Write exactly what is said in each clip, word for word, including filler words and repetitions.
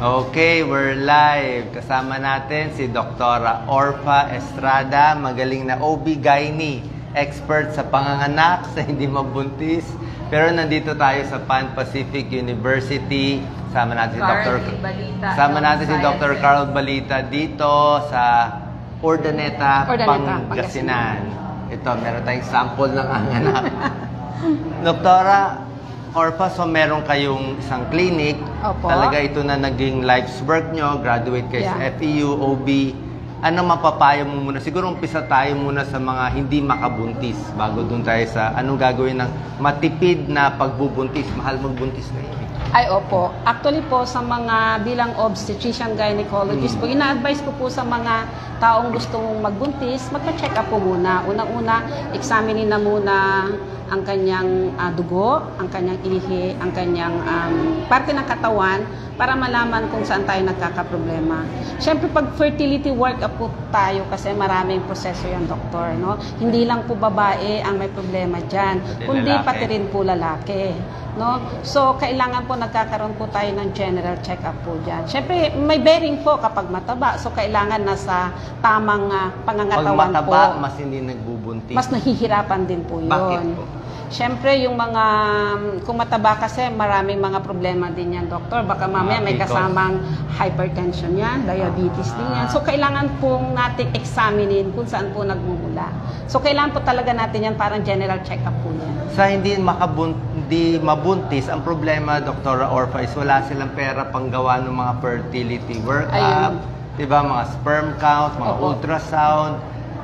Okay, we're live. Kasama natin si Doktora Orfa Estrada, magaling na O B G Y N, expert sa panganganak, sa hindi mabuntis. Pero nandito tayo sa Pan Pacific University. Kasama natin si Doctor Balita. Kasama natin si Doctor Carl Balita dito sa Urdaneta, Urdaneta, Pangasinan. Ito, meron tayong sample ng anganak. Doktora Orfa, so meron kayong isang clinic. Opo. Talaga ito na naging life's work nyo. Graduate kayo Yeah. sa F E U, O B. Ano mapapayo mo muna? Siguro umpisa tayo muna sa mga hindi makabuntis bago dun tayo sa anong gagawin ng matipid na pagbubuntis. Mahal magbuntis na yun. Ay, opo. Actually po, sa mga bilang obstetrician gynecologist Hmm. po, ina-advise ko po sa mga taong gustong magbuntis, magpa-check up po muna. Unang-una, examinin na muna ang kanyang uh, dugo, ang kanyang ihi, ang kanyang um, parte ng katawan para malaman kung saan tayo nagkakaproblema. Siyempre, pag fertility workup po tayo kasi maraming proseso yan, doktor. No? Hindi lang po babae ang may problema dyan, Pati kundi lalaki. pati rin po lalaki. No? So, kailangan po nagkakaroon po tayo ng general check-up po dyan. Siyempre, may bearing po kapag mataba. So, kailangan nasa tamang uh, Pag pangangatawan mataba, po. mas hindi nagbubuntis. Mas nahihirapan din po yun. Bakit po? Siyempre, yung mga, kung mataba kasi, maraming mga problema din yan, doktor. Baka mamaya may Because- kasamang hypertension yan, diabetes din yan. So, kailangan pong natin examinin kung saan po nagmumula. So, kailangan po talaga natin yan parang general check-up po yan. Sa hindi makabun hindi mabuntis, ang problema, Doktora Orfa, is wala silang pera panggawa ng mga fertility workup, Ayun. diba, mga sperm count, mga Opo. ultrasound.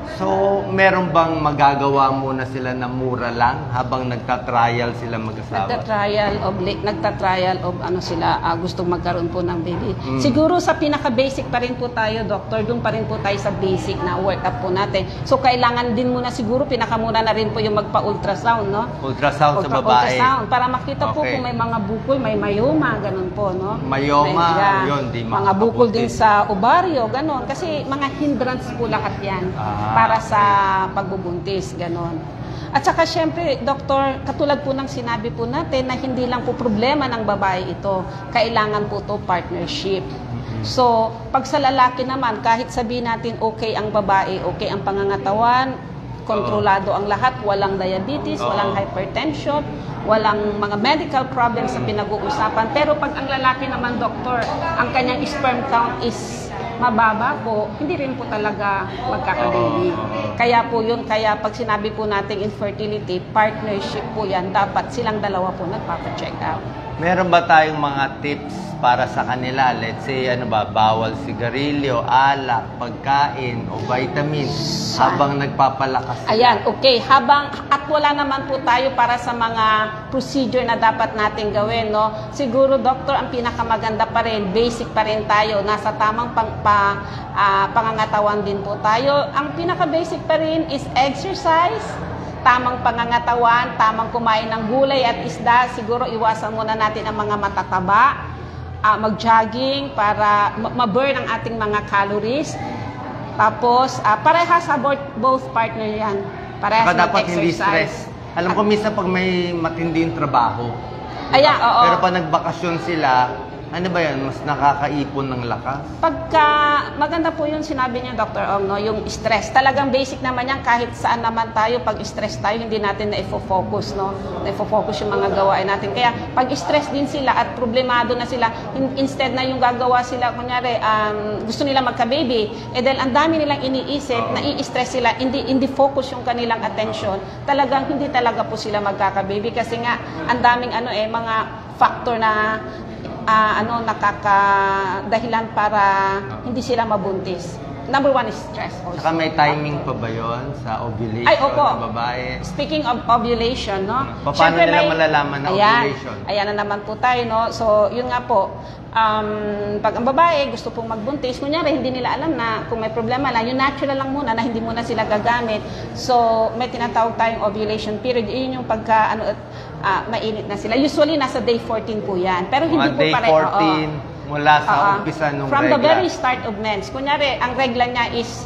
So, meron bang magagawa muna sila na mura lang habang nagta-trial sila mag-asawa? Nagta-trial of, nagta-trial of ano sila, uh, gustong magkaroon po ng baby. Mm. Siguro sa pinaka-basic pa rin po tayo, doctor, doon pa rin po tayo sa basic na workup po natin. So, kailangan din muna siguro, pinakamuna na rin po yung magpa-ultrasound, no? Ultrasound sa Ultra- babae. Ultrasound, para makita po Okay. kung may mga bukol, may myoma, ganun po, no? Myoma, May- yun, di mga bukol din makakabuntis. sa ovaryo, ganun. Kasi mga hindrance po lahat yan Ah, para sa pagbubuntis, ganun. At saka syempre, doktor, katulad po ng sinabi po natin na hindi lang po problema ng babae ito, kailangan po to partnership. So, pag sa lalaki naman, kahit sabihin natin okay ang babae, okay ang pangangatawan, kontrolado ang lahat, walang diabetes, Oo. walang hypertension, walang mga medical problems sa pinag-uusapan. Pero pag ang lalaki naman, doktor, ang kanyang sperm count is mababa po, hindi rin po talaga magkakababy. Oo. Kaya po yun, kaya pag sinabi po natin infertility, partnership po yan, dapat silang dalawa po nagpapacheck out. Meron ba tayong mga tips para sa kanila? Let's say, ano ba, bawal sigarilyo, alak, pagkain, o vitamins habang nagpapalakas sila? Ayan, okay. Habang, at wala naman po tayo para sa mga procedure na dapat natin gawin, no? Siguro, doctor, ang pinakamaganda pa rin, basic pa rin tayo, nasa tamang pang, pa, ah, pangangatawan din po tayo. Ang pinaka-basic pa rin is exercise, tamang pangangatawan, tamang kumain ng gulay at isda. Siguro, iwasan muna natin ang mga matataba, uh, mag-jogging para ma-burn ang ating mga calories. Tapos, uh, parehas sa both partner yan. Parehas Saka dapat hindi mag-exercise. stress. Alam ko, minsan pag may matindi yung trabaho, Ayan, oo. pero pag nagbakasyon sila, ano ba yan? Mas nakakaipon ng lakas? Pagka, maganda po yung sinabi niya, Doctor Ong, no? Yung stress. Talagang basic naman yan, kahit saan naman tayo, pag stress tayo, hindi natin na-focus, no? Na-focus yung mga gawain natin. Kaya, pag stress din sila at problemado na sila, in- instead na yung gagawa sila, kunyari, um, gusto nila magka-baby, eh dahil ang dami nilang iniisip, nai-stress sila, hindi, hindi focus yung kanilang attention, talagang hindi talaga po sila magkaka-baby. Kasi nga, ang daming ano eh, mga factor na Uh, ano nakakadahilan para hindi sila mabuntis. Number one is stress also. Saka may timing pa ba yun sa ovulation Ay, opo. ng babae? Speaking of ovulation, no? Paano Siyempre, nila may- malalaman na ayan, ovulation? Ayan na naman po tayo, no? So, yun nga po, um, pag ang babae gusto pong magbuntis, kunyari hindi nila alam na kung may problema lang, yung natural lang muna na hindi muna sila gagamit. So, may tinatawag tayong ovulation period. Yun yung pagka, ano, uh, mainit na sila. Usually, nasa day fourteen po yan. Pero hindi Mga po day pare- fourteen, oo. mula sa Oo. umpisa nung From regla. the very start of mens. Kunyari, ang regla niya is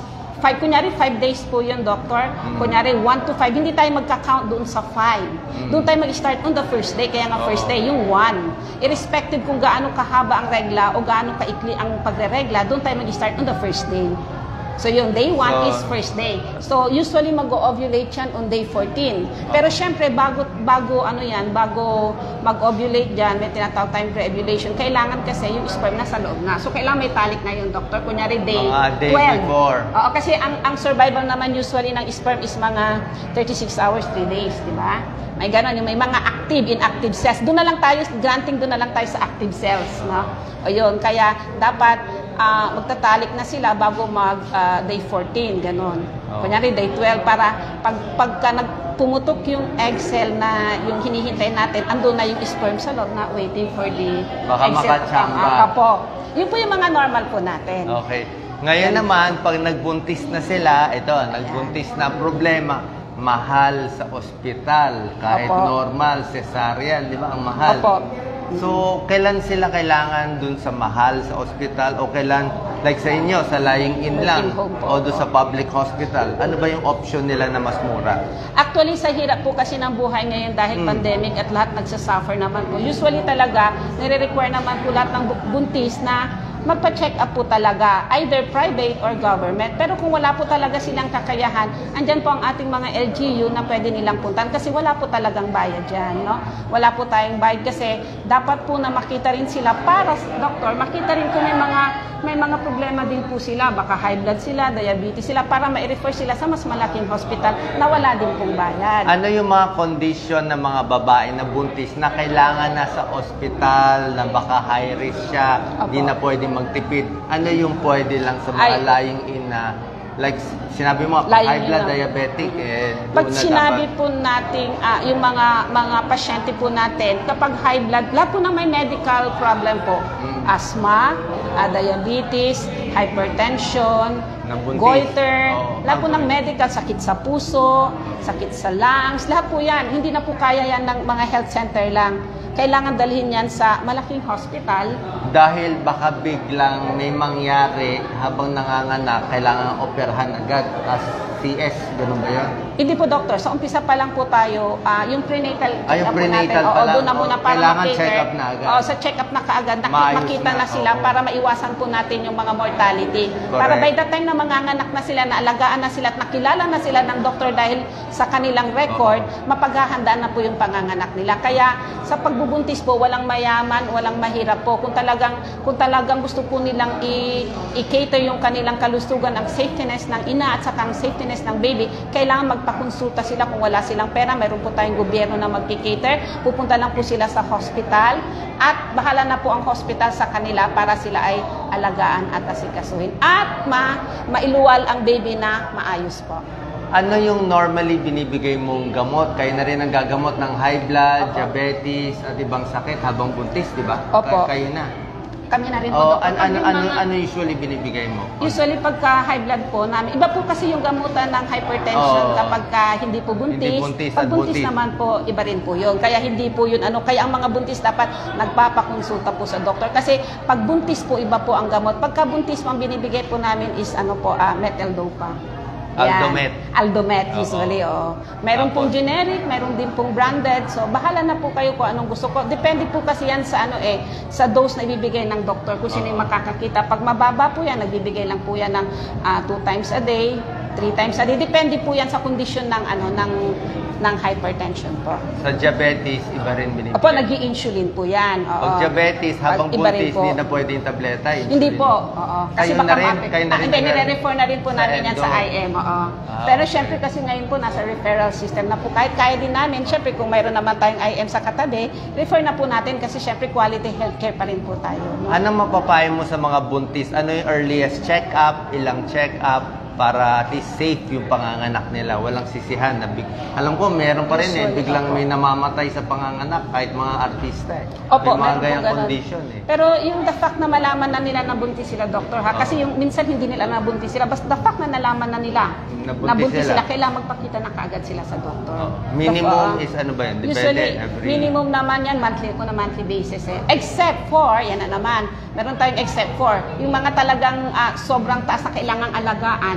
five, kunyari five days po yun, doctor. Mm. Kunyari one to five, hindi tayo magka-count doon sa five. Mm. Doon tayo mag-start on the first day, kaya nga Oo. first day, yung one. Irrespective kung gaano kahaba ang regla o gaano kaikli ang pagre-regla, doon tayo mag-start on the first day. So yung day one So, is first day. So usually mag-ovulate yan on day fourteen. Pero syempre bago bago ano yan, bago mag-ovulate diyan, may tinatawag tayong pre-ovulation. Kailangan kasi yung sperm nasa loob na. So kailangan may talik na yung doctor. Kunyari day Mga day twelve. before. Oo, kasi ang ang survival naman usually ng sperm is mga thirty-six hours, three days, di ba? May ganon, yung may mga active, inactive cells. Doon na lang tayo, granting doon na lang tayo sa active cells, no? O yun, kaya dapat uh, magtatalik na sila bago mag uh, day fourteen, ganon. Oh. Kunyari day twelve, para pag, pagka nagpumutok yung egg cell na yung hinihintay natin, andun na yung sperm sa loob na waiting for the Baka egg cell. makatsamba. Ah, po. Yun po yung mga normal po natin. Okay. Ngayon naman, pag nagbuntis na sila, ito, nagbuntis na problema, mahal sa ospital. Kahit Opo. normal, cesarean, di ba? Ang mahal. Opo. So, kailan sila kailangan dun sa mahal sa ospital o kailan, like sa inyo, sa lying in lang In home po. o dun sa public hospital? Ano ba yung option nila na mas mura? Actually, sa hirap po kasi ng buhay ngayon dahil Mm. pandemic at lahat nagsasuffer naman po. Usually talaga, nire-require naman po lahat ng bu- buntis na magpa-check up po talaga, either private or government. Pero kung wala po talaga silang kakayahan, andyan po ang ating mga L G U na pwede nilang puntan kasi wala po talagang bayad dyan, no? Wala po tayong bayad kasi dapat po na makita rin sila para, doktor, makita rin kung may mga may mga problema din po sila, baka high blood sila, diabetes sila, para ma-refer sila sa mas malaking hospital na wala din pong bayad. Ano yung mga condition ng mga babae na buntis na kailangan nasa ospital, na baka high risk siya, Opo. di na pwede magtipid? Ano yung pwede lang sa mga Ay. lying in na, like sinabi mo, Lying high in blood na. diabetic, eh, Pag doon na sinabi dapat. po natin, ah, yung mga mga pasyente po natin, kapag high blood, lahat po na may medical problem po. Mm. Asthma, ah, diabetes, hypertension, Nabuntis. goiter, Oo. lahat po ng medical, sakit sa puso, sakit sa lungs, lahat po yan. Hindi na po kaya yan ng mga health center lang. Kailangan dalhin yan sa malaking hospital. Dahil baka biglang may mangyari habang nanganganak, kailangan operahan agad. Tapos C S, ganun ba yun? Hindi po, doctor. Sa umpisa pa lang po tayo, ah, yung prenatal Ah, yung check-up po prenatal natin. pa Oo, lang. doon na muna para Kailangan ma-cater. check-up na agad. Oo, sa check-up na kaagad, nak- Maayos makita na, na, sila oo. para maiwasan po natin yung mga mortality. Correct. Para by the time na manganganak na sila, naalagaan na sila at nakilala na sila ng doktor dahil sa kanilang record, mapaghahandaan na po yung panganganak nila. Kaya sa pagbubuntis po, walang mayaman, walang mahirap po. Kung talagang, kung talagang gusto po nilang i- i-cater yung kanilang kalusugan, ang safetyness ng ina at saka ang safetyness ng baby, kailangan magpakonsulta sila kung wala silang pera. Meron po tayong gobyerno na magki-cater. Pupunta lang po sila sa hospital at bahala na po ang hospital sa kanila para sila ay alagaan at asikasuhin. At ma mailuwal ang baby na maayos po. Ano yung normally binibigay mong gamot? Kayo na rin ang gagamot ng high blood, diabetes, at ibang sakit habang buntis, di ba? Opo. Ka- Kayo na. Kami na rin po. O, Doktor. an- Pag ano, yung ano, mga- ano usually binibigay mo? Usually pagka high blood po namin, iba po kasi yung gamutan ng hypertension Oo. kapag ka hindi po buntis. Hindi buntis Pag at buntis buntis. naman po, iba rin po yun. Kaya hindi po yun ano, kaya ang mga buntis dapat nagpapakonsulta po sa doktor. Kasi pag buntis po, iba po ang gamot. Pagka buntis po, ang binibigay po namin is ano po, ah, meteldopa. Yan. Aldomet. Aldomet Oo. usually, oo. Meron pong Tapos? generic, meron din pong branded. So, bahala na po kayo kung anong gusto ko. Depende po kasi yan sa ano eh, sa dose na ibibigay ng doktor kung sino yung Oo. makakakita. Pag mababa po yan, nagbibigay lang po yan ng ah, two times a day, three times a day. Depende po yan sa kondisyon ng ano ng ng hypertension po. Sa diabetes, iba rin binibigay. Opo, nag-i-insulin po yan. Oo. Pag diabetes, habang Pag iba rin buntis, po. hindi na pwede yung tableta. Hindi insulin. po, oo. Kasi Kayo baka na rin? ma- Kayo na Ah, rin hindi, nag- nire-refer na rin po Sa namin yan sa endo? I M, oo. Ah, Pero okay. syempre kasi ngayon po nasa referral system na po. Kahit kaya din namin, syempre kung mayroon naman tayong I M sa katabi, refer na po natin kasi syempre quality healthcare pa rin po tayo. No? Anong mapapayo mo sa mga buntis? Ano yung earliest check-up, ilang check-up, para at least safe yung panganganak nila? Walang sisihan. Na big... Alam ko, meron pa rin eh. Usually, Biglang opo. may namamatay sa panganganak kahit mga artista eh. Opo, may mga meron po gayang ganun. condition eh. Pero yung the fact na malaman na nila na buntis sila, doktor ha, kasi Oo. yung minsan hindi nila nabuntis sila, basta the fact na nalaman na nila Nabuntis nabuntis sila. sila, kailangan magpakita na kaagad sila sa doktor. Oh. Minimum So, is ano ba yun? Depende. Usually, every... minimum naman yan, monthly ko na monthly basis eh. Except for, yan na naman, meron tayong except for, yung mga talagang ah, sobrang taas na kailangang alagaan,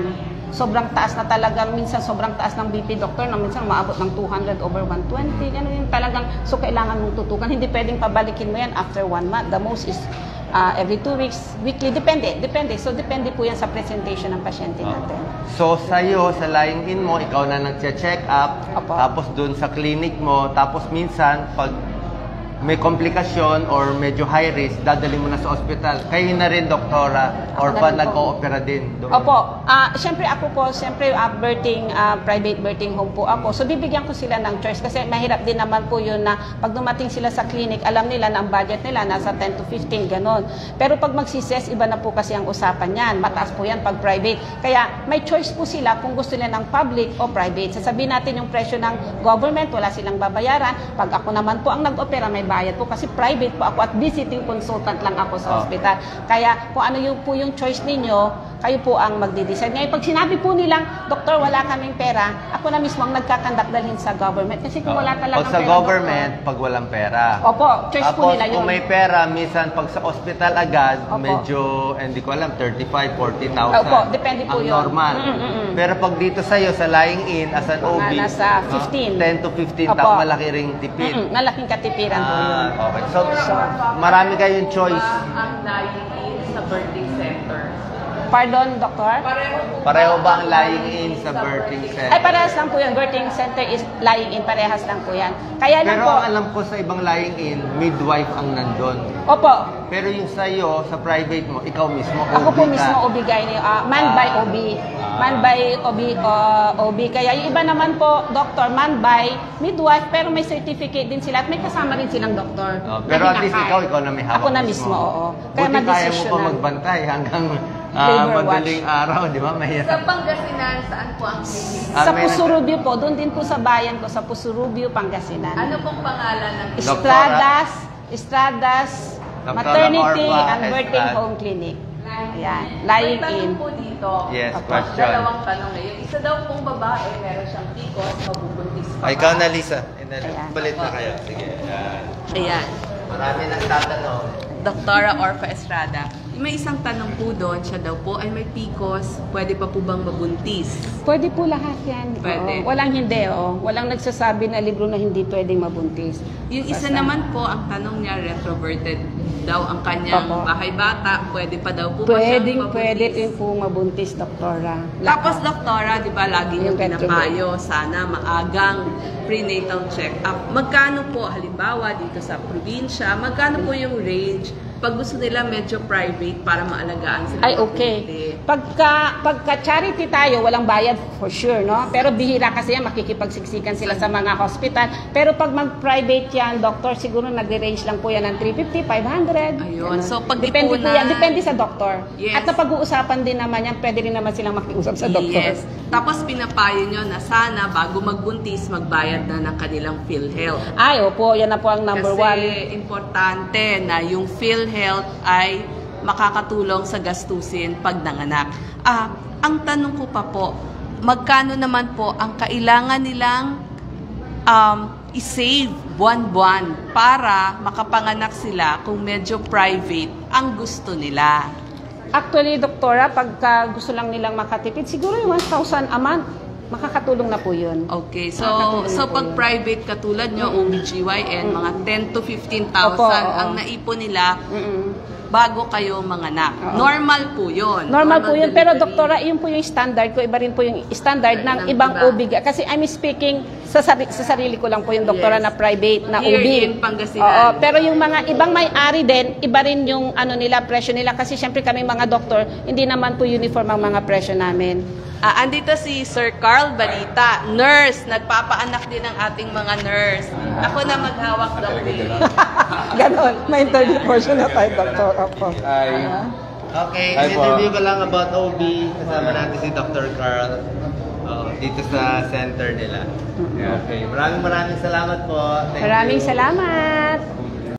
sobrang taas na talagang, minsan sobrang taas ng B P, doctor, na minsan maabot ng two hundred over one twenty, ganun yung talagang, so kailangan mong tutukan. Hindi pwedeng pabalikin mo yan after one month. The most is uh, every two weeks, weekly, depende, depende. So, depende po yan sa presentation ng pasyente natin. So, sa'yo, sa lying-in mo, ikaw na nag-check up, Opo. tapos dun sa clinic mo, tapos minsan, pag may komplikasyon or medyo high risk, dadali mo na sa ospital. Kayo na rin, doktora, or Ako na pa rin po. nag-o-opera din doon? Opo. Ah, siyempre ako po, siyempre uh, birthing, ah, private birthing home po ako. So bibigyan ko sila ng choice kasi mahirap din naman po yun na pag dumating sila sa clinic, alam nila na ang budget nila nasa ten to fifteen, ganon. Pero pag magsises, iba na po kasi ang usapan yan. Mataas po yan pag private. Kaya may choice po sila kung gusto nila ng public o private. Sasabihin natin yung presyo ng government, wala silang babayaran. Pag ako naman po ang nag-opera, may bayad po kasi private po ako at visiting consultant lang ako sa Oh. hospital. Kaya kung ano yung po yung choice ninyo, kayo po ang magde-decide. Ngayon, pag sinabi po nilang, Doktor, wala kaming pera, ako na mismo ang nagkakandak dalhin sa government. Kasi kung wala talaga Pag sa pera, government, pag walang pera. Doktor, opo, choice po Tapos nila yun. kung may pera, minsan pag sa ospital agad, Opo. medyo, hindi ko alam, thirty-five, forty thousand. Opo, depende po ang yun. normal. Mm, mm, mm. Pero pag dito sa'yo, sa lying-in, as an O B, Ah, nasa no, fifteen. ten to fifteen, Opo. tao, malaki ring tipid. Mm-mm, malaking katipiran po yun. Ah, okay. So, marami kayong choice. Ang lying-in sa birthing center. Pardon, Doktor? Pareho ba ang lying-in sa birthing center? Ay, parehas lang po yan. Birthing center is lying in. Parehas lang po yan. Kaya lang Pero po, ang alam ko sa ibang lying-in, midwife ang nandun. opo, Pero yung sa'yo, sa private mo, ikaw mismo, ako O B po ka. mismo O B gyne, uh, man Ah. by O B. Man by O B, uh, O B. Kaya yung iba naman po, doctor, man by midwife, pero may certificate din sila at may kasama rin silang doktor. Oh, na pero at least hinahire. ikaw, ikaw na may hawak Ako na mismo, oo. Kaya Buti kaya mo pa madesisyonan. magbantay hanggang ah, Labor madaling araw, di ba? Sa Mahirap. Pangasinan, saan po ang clinic? Ah, Sa may Pusurubio po, doon din po sa bayan ko, sa Pusurubio, Pangasinan. Ano pong pangalan ng clinic? Estradas, Estradas, Doktora Maternity Orpa and Birthing Estrada. Home Clinic. Ayan, May lying in. tanong po dito. Yes, Opo. question. Dalawang tanong na yun. Isa daw pong babae, meron siyang P C O S, mabubuntis pa. Ay, ikaw na, Lisa. Ayan. Balit na kayo. Sige. Ayan. Ayan. Marami nang tatanong. Doktora Orpa Estrada. May isang tanong po doon, siya daw po ay may P C O S, pwede pa po bang mabuntis? Pwede po lahat yan. Pwede. Oo. Walang hindi, oh. Walang nagsasabi na libro na hindi pwedeng mabuntis. Yung isa Basta- naman po, ang tanong niya, retroverted daw ang kanyang Opo. bahay bata, pwede pa daw po ba Pwedeng, siyang pwede mabuntis? din po mabuntis, doktora. Tapos doktora, di ba lagi Yung niyong pinapayo, sana maagang prenatal check-up. Magkano po, halimbawa dito sa probinsya, magkano po yung range pag gusto nila medyo private para maalagaan sila? Ay, okay. Pagka, pagka charity tayo, walang bayad for sure, no? Pero bihira kasi yan, makikipagsiksikan sila sa mga hospital. Pero pag mag-private yan, doktor, siguro nag-range lang po yan ng three fifty, five hundred. Ayun. Ganun. So, pag depende po ipunan- yan, depende sa doktor. Yes. At napag-uusapan din naman yan, pwede rin naman silang makiusap sa doktor. Yes. Tapos pinapayo nyo na sana bago magbuntis, magbayad na ng kanilang PhilHealth. Ay, opo, yan na po ang number Kasi one. importante na yung PhilHealth ay makakatulong sa gastusin pag nanganak. Ah, ang tanong ko pa po, magkano naman po ang kailangan nilang um, i-save buwan-buwan para makapanganak sila kung medyo private ang gusto nila? Actually, doktora, pagka gusto lang nilang makatipid, siguro yung one thousand a month, makakatulong na po yun. Okay, so Makakatulong so po pag yun. private katulad nyo, O B G Y N, mga ten to fifteen Opo, thousand oo. ang naipon nila Mm-mm. bago kayo manganak. Oo. Normal po yun. Normal po yun, pero delivery. doktora, yun po yung standard ko, iba rin po yung standard ng Ng ibang iba. O B. Kasi I'm speaking sa, sari- sa sarili ko lang po yung doktora Yes. na private, na Here O B. in Pangasinan. Oo, pero yung mga ibang may-ari din, iba rin yung ano nila, presyo nila. Kasi syempre kami mga doktor, hindi naman po uniform ang mga presyo namin. Ah, andito si Sir Carl Balita, nurse, nagpapaanak din ng ating mga nurse. Ako na maghawak daw eh. Ganon, may interview portion na tayo, doktor. Opo. Okay, Hi po. interview ko lang about O B. Kasama natin si Doctor Carl oh, dito sa center nila. Okay, maraming maraming salamat po. Thank Maraming you. salamat.